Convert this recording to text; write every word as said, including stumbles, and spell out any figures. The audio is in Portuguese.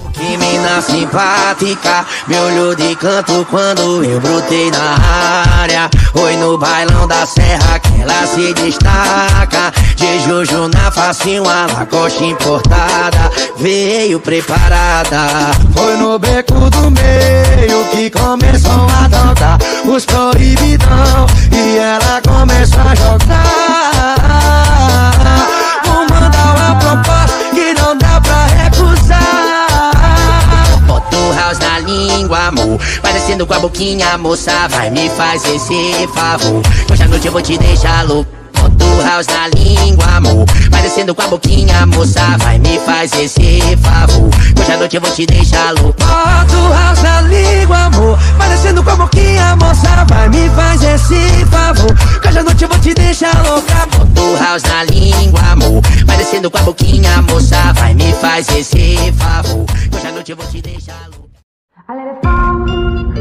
Que mina simpática, me olhou de canto quando eu brotei na área. Foi no bailão da serra que ela se destaca. De Juju na face, uma Lacoste importada, veio preparada. Foi no beco do meio que começou a dançar os proibidão, e ela começou a jogar. Vou mandar uma proposta que não dá pra recusar. Bota o house na língua, amor, vai descendo com a boquinha, moça, vai me fazer esse favor. Hoje à noite eu vou te deixar louco. Bota o house na língua, amor, vai descendo com a boquinha, moça, vai me fazer esse favor. Hoje à noite eu vou te deixar louco. Bota o house na língua, amor, vai descendo com a boquinha, moça, vai me fazer esse favor. Hoje à noite eu vou te deixar louca. Bota o house na língua, amor, vai descendo com a boquinha, moça, vai me fazer esse favor. Hoje à noite eu vou te deixar louca.